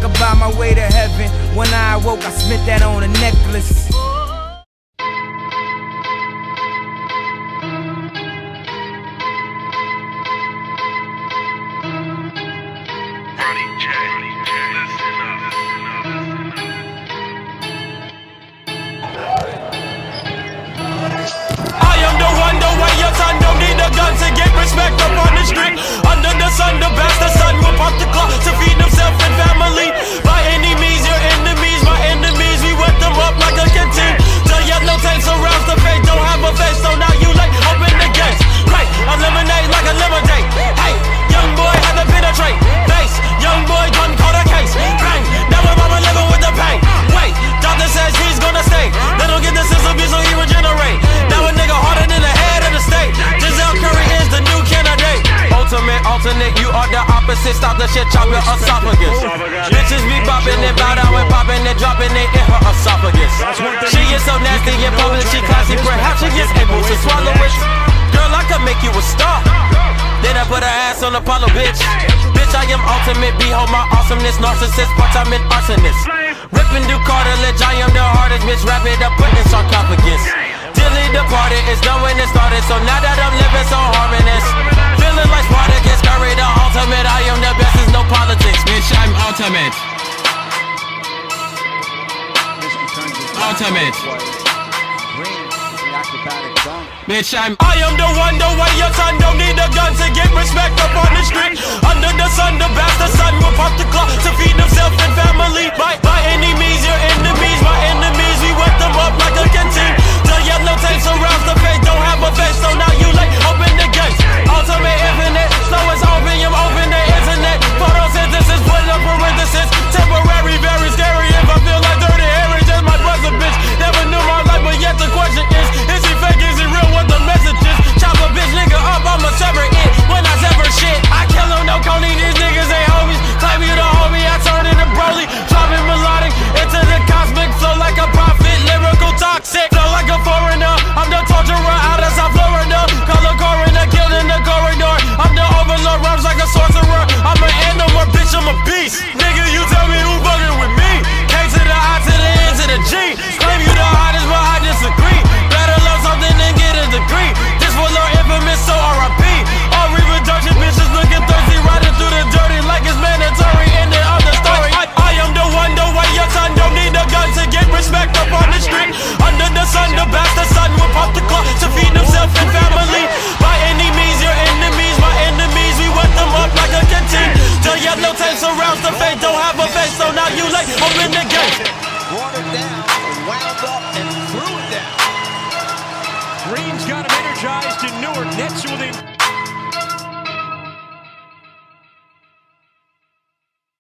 about my way to heaven. When I awoke, I spent that on a necklace. To get respect up on the street. Under the sun, the bastard son will pop the clock to feed himself and family. By any means, your enemies, my enemies, we wet them up like a canteen. The yellow tank surrounds the face, don't have a face, so now you like open the gates. Right, eliminate like a lemonade. Hey, young boy had to penetrate. Face, young boy done caught a case. Bang, now my mama living with the pain. Wait, doctor says he's gonna stay. They don't get the system, so he regenerate. Now a nigga harder than the head of the state. Curry is the new candidate. Ultimate, alternate, you are the opposite. Stop the shit, chop your esophagus. Bitches be bopping and bow down and popping and dropping it in her esophagus. She is so nasty in public, she classy, perhaps she is able to swallow it. Girl, I could make you a star. Then I put her ass on Apollo, bitch. Bitch, I am ultimate, behold my awesomeness. Narcissist, part-time arsonist. Ripping through cartilage, I am the hardest, bitch. Wrap it up, put in sarcophagus. Dilly departed, it's done when it started. So now that I'm living so harmonious, feeling like Spartacus, Curry the ultimate. I am the best, there's no politics. Bitch, I'm ultimate. Ultimate. Bitch, I am the one, the way your son don't need a gun to get respect up on the street. Under the sun, the bastard son will pop the clock to feed himself and family. By any means, your enemies, my enemies, we wet them up like a canteen. The yellow tank surrounds the face, don't have a face, so now you like open the gates. Ultimate infinite, slow as opium, open the internet. Photosynthesis, put up parenthesis. Temporary, very scary. If I feel like dirty Harry, just my brother, bitch. Never knew my life, but yet the question is he fake, is he real, what the message is? Chop a bitch nigga up, I'ma sever it. When I sever shit, I kill him, no Coney, these niggas ain't homies. Claim you the homie, I turn into Broly. Dropping melodic into the cosmic flow like a prophet, lyrical toxic. Flow like a foreigner, I'm the torturer out of South Florida. Color coroner, killed in the corridor. I'm the overlord, rhymes like a sorcerer. I'm an animal, bitch, I'm a beast. Nigga, you tell me who fucking with me. K to the I to the N to the G. Claim you the hottest, but I disagree. Better love something than get a degree. This will learn infamous, so R.I.P. All reproduction bitches looking thirsty, riding through the dirty like it's mandatory. Ending of the story. I am the one, the way your son don't need a gun to get respect up on the street. Under the sun, the bastard son will pop the clock to feed himself and family. By any means, your enemies, my enemies, we wet them up like a canteen. The yellow tank surrounds the face, don't have a face, so now you like open the gate. Watered down, wound up, and threw it down. Green's got him energized in Newark. Nets with him.